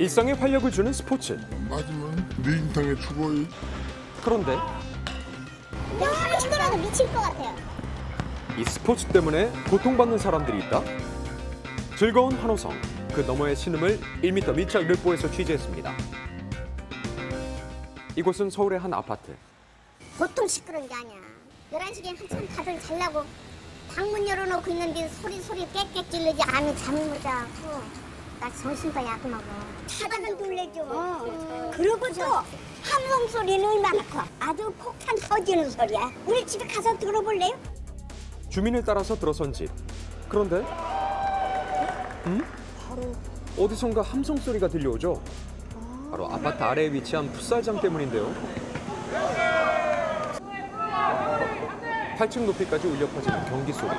일상에 활력을 주는 스포츠. 맞으면 내 인생의 추구이. 그런데 그냥 하고 싶더라도 미칠 것 같아요. 이 스포츠 때문에 고통받는 사람들이 있다? 즐거운 환호성, 그 너머의 신음을 1m 밀착 르뽀에서 취재했습니다. 이곳은 서울의 한 아파트. 보통 시끄러운 게 아니야. 11시에 한참 다들 자려고 방문 열어놓고 있는데 소리 깨깨 찔르지 않으면 잠을 못 자고 나 정신과 약 먹어. 차단을 놀래죠. 그러고도 함성 소리는 얼마나 커. 아주 폭탄 터지는 소리야. 우리 집에 가서 들어볼래요? 주민을 따라서 들어선 집. 그런데 어디선가 함성 소리가 들려오죠. 바로 아파트 아래에 위치한 풋살장 때문인데요. 8층 높이까지 울려 퍼지는 경기 소리.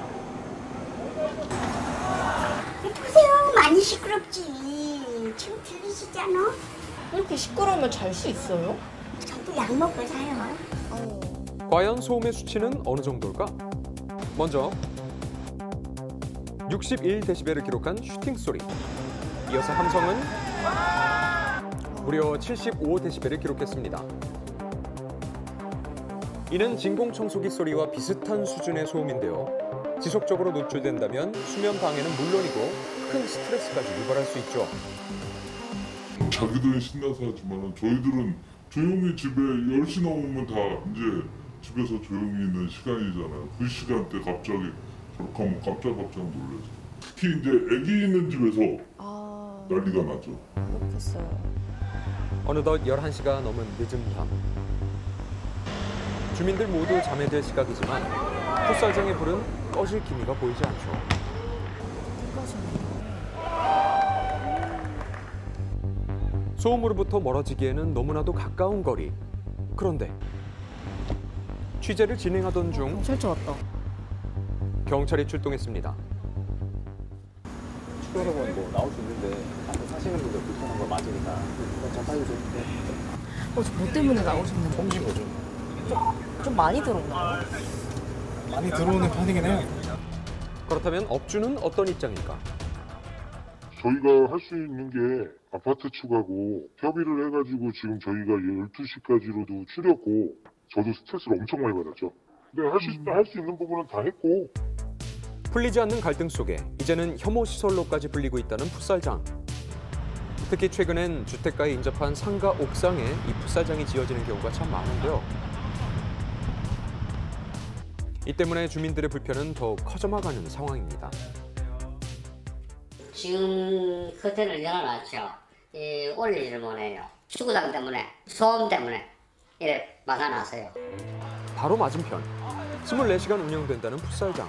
보세요. 많이 시끄럽지. 지금 들리시지 않아? 이렇게 시끄러우면 잘 수 있어요? 저도 약 먹고 자요. 과연 소음의 수치는 어느 정도일까? 먼저 61데시벨을 기록한 슈팅 소리. 이어서 함성은 무려 75데시벨을 기록했습니다. 이는 진공청소기 소리와 비슷한 수준의 소음인데요. 지속적으로 노출된다면 수면 방해는 물론이고 큰 스트레스까지 유발할 수 있죠. 자기들은 신나서 하지만 저희들은 조용히 집에 10시 넘으면 다 이제 집에서 조용히 있는 시간이잖아요. 그 시간대 갑자기 저렇게 하면 깜짝 놀라죠. 특히 이제 애기 있는 집에서 난리가 나죠. 그렇겠어요. 어느덧 11시가 넘은 늦은 밤. 주민들 모두 잠에 들 시각이지만 풋살장의 불은 꺼질 기미가 보이지 않죠. 소음으로부터 멀어지기에는 너무나도 가까운 거리. 그런데 취재를 진행하던 중 경찰차 왔다. 경찰이 출동했습니다. 추가로는 뭐 나올 수 있는데 앞에 사시는 분들 불편한 거 맞으니까 잠깐 좀. 뭐 때문에 나오셨는지. 옮긴 거죠. 좀 많이 들어오나요? 많이 들어오는 편이긴 해요. 그렇다면 업주는 어떤 입장일까? 저희가 할 수 있는 게 아파트 추가고 협의를 해가지고 지금 저희가 12시까지로도 줄였고 저도 스트레스를 엄청 많이 받았죠. 근데 할 수 있는 부분은 다 했고. 풀리지 않는 갈등 속에 이제는 혐오 시설로까지 불리고 있다는 풋살장. 특히 최근엔 주택가에 인접한 상가 옥상에 이 풋살장이 지어지는 경우가 참 많은데요. 이 때문에 주민들의 불편은 더욱 커져나가는 상황입니다. 지금 커튼을 열어놨죠. 올리지를 못해요. 축구장 때문에, 소음 때문에 이래 막아놨어요. 바로 맞은편, 24시간 운영된다는 풋살장.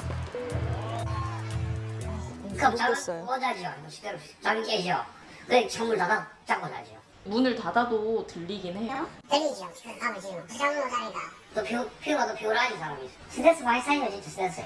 그럼 모르겠어요. 못 자죠. 시대로 잠이 깨죠. 그래 창문 닫고 자죠. 문을 닫아도 들리긴 해요? 들리죠. 가면 지금 부장으로 다니다. 또 피부가 더 피곤하지 사람이. 스트레스 많이 쌓이죠 진짜 스트레스야.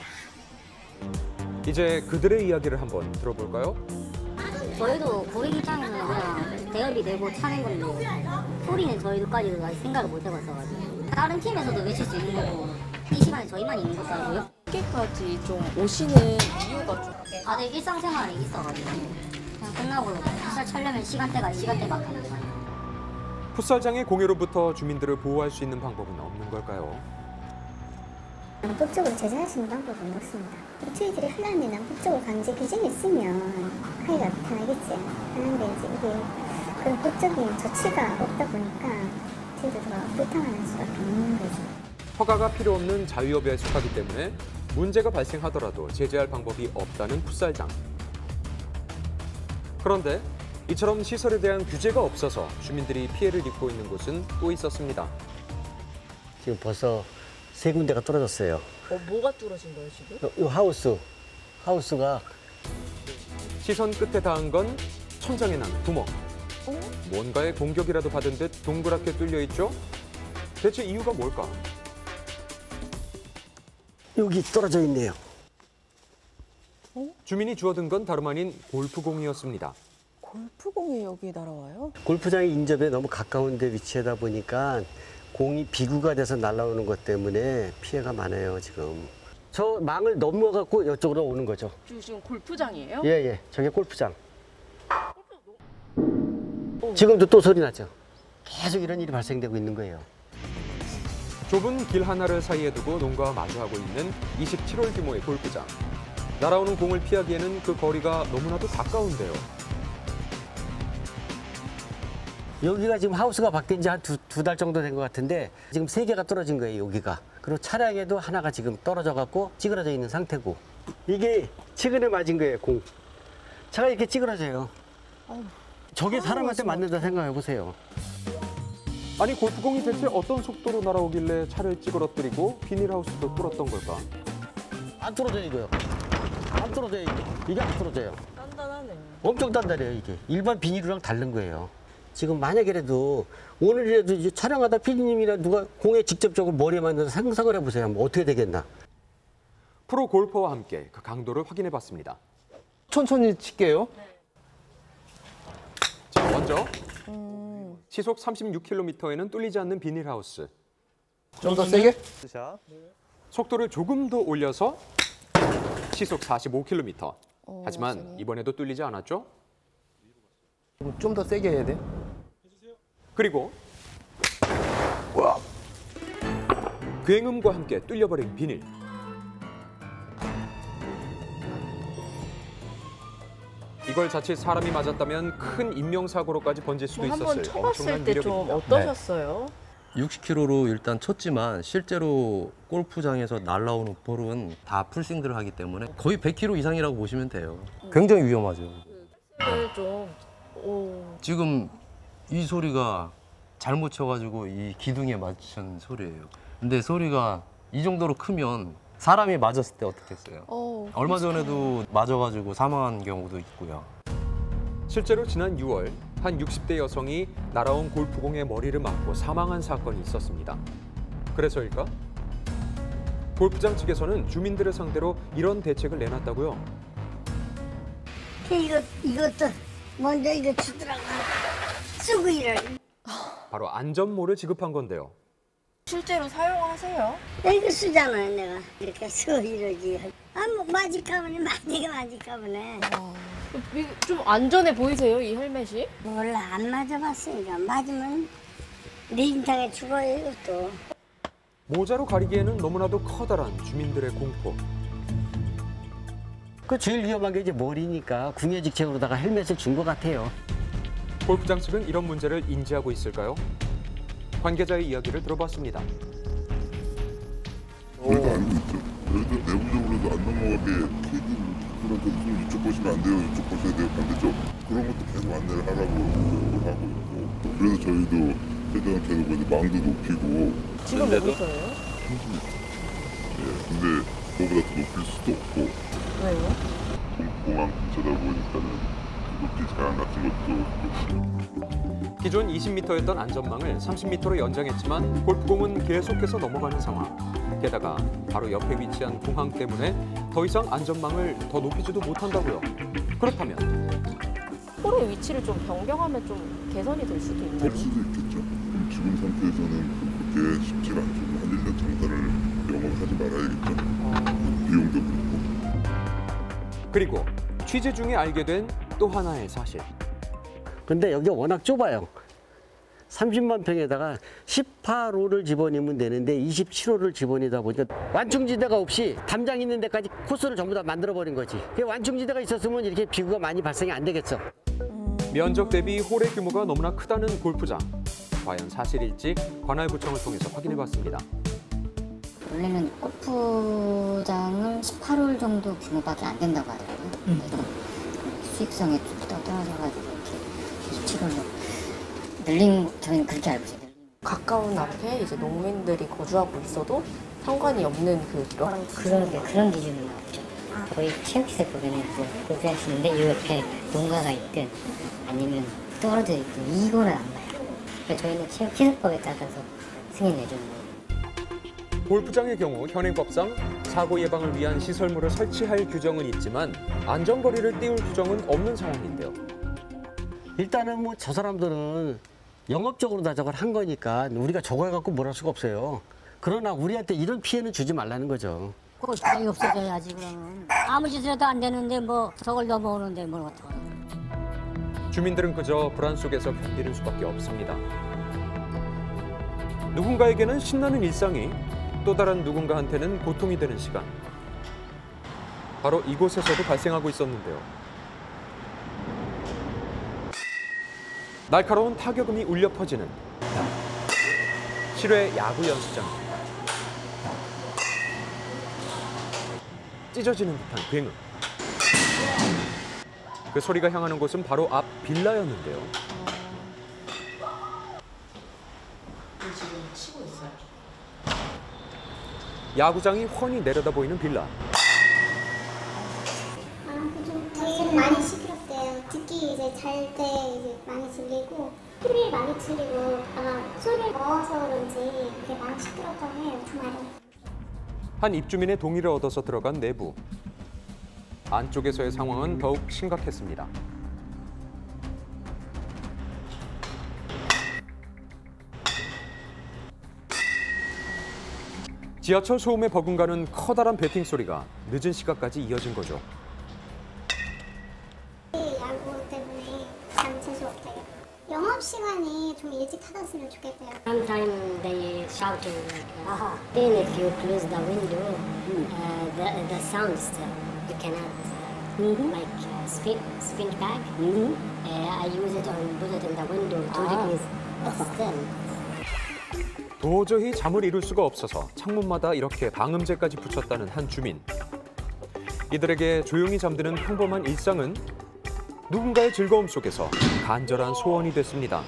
이제 그들의 이야기를 한번 들어볼까요? 저희도 고객 입장에서는 그냥 대여비 내고 차는 건데 소리는 저희도까지도 아직 생각을 못 해봤어가지고 다른 팀에서도 외칠 수 있는 거고 이 시간에 저희만 있는 것도 아니고요. 늦게까지 좀 오시는 이유가 좀. 다들 일상생활이 있어가지고 그냥 끝나고 풋살 차려면 시간대가 이 시간대밖에 안 돼요. 풋살장의 공해로부터 주민들을 보호할 수 있는 방법은 없는 걸까요? 법적으로 제재할 수 있는 방법은 없습니다. 투이들이 하려면 법적으로 강제 규정이 있으면 하기가 편하겠지. 하는데 이제 이게 그런 법적인 조치가 없다 보니까 저희들도 불탕할 수밖에 없는 거죠. 허가가 필요 없는 자유업에 속하기 때문에 문제가 발생하더라도 제재할 방법이 없다는 풋살장. 그런데 이처럼 시설에 대한 규제가 없어서 주민들이 피해를 입고 있는 곳은 또 있었습니다. 지금 벌써 3군데가 떨어졌어요. 뭐가 뚫어진 거예요 지금? 이 하우스가 시선 끝에 닿은 건 천장에 난 구멍. 뭔가의 공격이라도 받은 듯 동그랗게 뚫려 있죠? 대체 이유가 뭘까? 여기 떨어져 있네요. 주민이 주워든 건 다름 아닌 골프공이었습니다. 골프공이 여기 날아와요? 골프장이 인접에 너무 가까운 데 위치하다 보니까 공이 비구가 돼서 날아오는 것 때문에 피해가 많아요, 지금. 저 망을 넘어갖고 이쪽으로 오는 거죠. 지금 골프장이에요? 예, 저게 골프장. 지금도 또 소리 나죠. 계속 이런 일이 발생되고 있는 거예요. 좁은 길 하나를 사이에 두고 농가와 마주하고 있는 27홀 규모의 골프장. 날아오는 공을 피하기에는 그 거리가 너무나도 가까운데요. 여기가 지금 하우스가 바뀐 지 한 두 달 정도 된 것 같은데 지금 3개가 떨어진 거예요, 여기가. 그리고 차량에도 하나가 지금 떨어져 갖고 찌그러져 있는 상태고. 이게 최근에 맞은 거예요, 공. 차가 이렇게 찌그러져요. 저게 사람한테 맞는다 생각해 보세요. 아니 골프공이 대체 어떤 속도로 날아오길래 차를 찌그러뜨리고 비닐하우스도 뚫었던 걸까? 안 떨어져요, 이거요. 안 떨어져요, 이게 안 떨어져요. 단단하네. 엄청 단단해요, 이게. 일반 비닐이랑 다른 거예요. 지금 만약이라도 오늘이라도 이제 촬영하다 피디님이나 누가 공에 직접적으로 머리에 맞는 상상을 해보세요. 한번 어떻게 되겠나. 프로 골퍼와 함께 그 강도를 확인해봤습니다. 천천히 칠게요. 자, 먼저 시속 36km에는 뚫리지 않는 비닐하우스. 좀 더 세게. 속도를 조금 더 올려서 시속 45km. 하지만 이번에도 뚫리지 않았죠? 좀 더 세게 해야 돼. 그리고 굉음과 함께 뚫려버린 비닐. 이걸 자칫 사람이 맞았다면 큰 인명사고로까지 번질 수도 한번 있었을 쳐봤을 엄청난 때 좀 위력입니다. 어떠셨어요? 60km로 일단 쳤지만 실제로 골프장에서 날라오는 볼은 다 풀스윙들을 하기 때문에 거의 100km 이상이라고 보시면 돼요. 굉장히 위험하죠. 좀 지금 이 소리가 잘못 쳐가지고 이 기둥에 맞춘 소리예요. 근데 소리가 이 정도로 크면 사람이 맞았을 때 어떻겠어요? 얼마 전에도 맞아가지고 사망한 경우도 있고요. 실제로 지난 6월 한 60대 여성이 날아온 골프공에 머리를 맞고 사망한 사건이 있었습니다. 그래서일까? 골프장 측에서는 주민들을 상대로 이런 대책을 내놨다고요. 이것도 먼저 이거 주더라고. 쓰고 일을. 바로 안전모를 지급한 건데요. 실제로 사용하세요? 이거 쓰잖아요, 내가. 이렇게 쓰고 이러지. 뭐 맞을까보네, 맞을까보네. 좀 안전해 보이세요, 이 헬멧이? 몰라, 안 맞아봤으니까. 맞으면 내 인상에 죽어요, 이것도. 모자로 가리기에는 너무나도 커다란 주민들의 공포. 그 제일 위험한 게 이제 머리니까 궁예직책으로다가 헬멧을 준 것 같아요. 골프장 측은 이런 문제를 인지하고 있을까요? 관계자의 이야기를 들어봤습니다. 저희도 알고 있죠. 저희도 내부적으로도 안 넘어가게 KD들한테 이쪽 보시면 안 돼요, 이쪽 보셔야 돼요, 반대쪽. 그런 것도 계속 안내를 하라고 하고 있고. 그래서 저희도 최대한 계속 이제 망도 높이고. 지금 몇 미터예요? 30m. 예, 근데 그거보다 더 높일 수도 없고. 왜요? 공항 근처다 보니까는 높이 제한 같은 것도. 기존 20m였던 안전망을 30m로 연장했지만 골프공은 계속해서 넘어가는 상황. 게다가 바로 옆에 위치한 공항 때문에 더 이상 안전망을 더 높이지도 못한다고요. 그렇다면 홀의 위치를 좀 변경하면 좀 개선이 될 수도 있나요? 될 수도 있겠죠. 지금 상태에서는 그게 쉽지가 않죠. 한 1년 장사를 영업하지 말아야겠죠. 비용도 그렇고. 그리고 취재 중에 알게 된 또 하나의 사실. 근데 여기가 워낙 좁아요. 30만 평에다가 18호를 집어넣으면 되는데 27호를 집어넣다 보니까 완충지대가 없이 담장 있는 데까지 코스를 전부 다 만들어버린 거지. 완충지대가 있었으면 이렇게 비구가 많이 발생이 안 되겠어. 면적 대비 홀의 규모가 너무나 크다는 골프장. 과연 사실일지 관할구청을 통해서 확인해봤습니다. 원래는 골프장은 18홀 정도 규모밖에 안 된다고 하더라고요. 그래서 수익성에 좀 떨어져가지고 이렇게 27홀로 늘린, 저희는 그렇게 알고 있어요. 가까운 앞에 이제 농민들이 거주하고 있어도 상관이 없는 그런 기준은 없죠. 거의 체육시설 보면은 골프하시는데 이 옆에 농가가 있든 아니면 떨어져 있든 이거는 안 봐요. 그러니까 저희는 체육시설법에 따라서 승인 내주는 거예요. 골프장의 경우 현행법상 사고 예방을 위한 시설물을 설치할 규정은 있지만 안전거리를 띄울 규정은 없는 상황인데요. 일단은 뭐 저 사람들은 영업적으로 다 저걸 한 거니까 우리가 저걸 갖고 뭘 할 수가 없어요. 그러나 우리한테 이런 피해는 주지 말라는 거죠. 골프장이 없어져야지 그러면. 아무 짓을 해도 안 되는데 뭐 저걸 넘어오는데 뭘 어떡하나. 주민들은 그저 불안 속에서 견디는 수밖에 없습니다. 누군가에게는 신나는 일상이 또 다른 누군가한테는 고통이 되는 시간. 바로 이곳에서도 발생하고 있었는데요. 날카로운 타격음이 울려 퍼지는 실외 야구 연습장입니다. 찢어지는 듯한 굉음. 그 소리가 향하는 곳은 바로 앞 빌라였는데요. 지금 치고 있어요. 야구장이 훤히 내려다 보이는 빌라. 좀 많이 시끄럽대요. 듣기 이제 잘 때 이제 많이 들리고 소리를 많이 들리고 아마 소리를 넣어서 그런지 그게 많이 시끄럽다고 해요. 주말에. 한 입주민의 동의를 얻어서 들어간 내부. 안쪽에서의 상황은 더욱 심각했습니다. 지하철 소음에 버금가는 커다란 배팅 소리가 늦은 시각까지 이어진 거죠. 야구 때문에 잠 재수 없대요. 영업 시간이 좀 일찍 닫았으면 좋겠대요. Sometimes they shouting like, then if you close the window, the sounds you cannot like spin back. I use it on put it in the window 2 degrees still. 도저히 잠을 이룰 수가 없어서 창문마다 이렇게 방음제까지 붙였다는 한 주민. 이들에게 조용히 잠드는 평범한 일상은 누군가의 즐거움 속에서 간절한 소원이 됐습니다.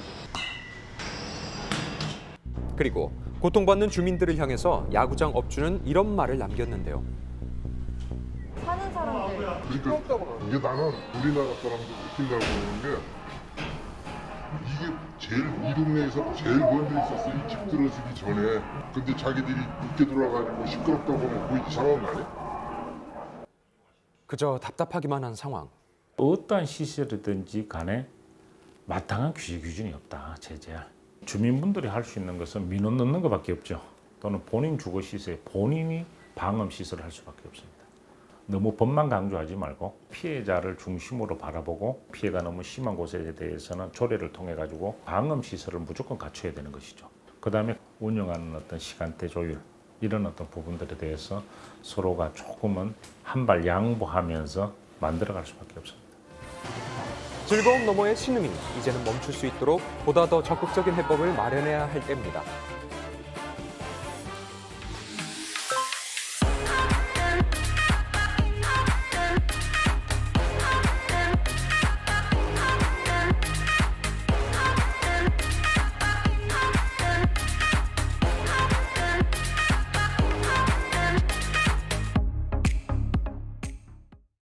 그리고 고통받는 주민들을 향해서 야구장 업주는 이런 말을 남겼는데요. 사는 사람들. 그러니까 이게 나는 우리나라 사람들 느낀다고 그러는 게 이게 제일 이 동네에서 제일 먼저 있었어. 이 집 들어서기 전에. 근데 자기들이 늦게 들어와가지고 시끄럽다고 하면 그게 이상한 거 아니야? 그저 답답하기만 한 상황. 어떠한 시설이든지 간에 마땅한 규제 기준이 없다. 제재할. 주민분들이 할 수 있는 것은 민원 넣는 것밖에 없죠. 또는 본인 주거 시설에 본인이 방음 시설을 할 수밖에 없습니다. 너무 법만 강조하지 말고 피해자를 중심으로 바라보고 피해가 너무 심한 곳에 대해서는 조례를 통해 가지고 방음 시설을 무조건 갖춰야 되는 것이죠. 그다음에 운영하는 어떤 시간대 조율 이런 어떤 부분들에 대해서 서로가 조금은 한 발 양보하면서 만들어갈 수밖에 없습니다. 즐거움 너머의 신음이 이제는 멈출 수 있도록 보다 더 적극적인 해법을 마련해야 할 때입니다.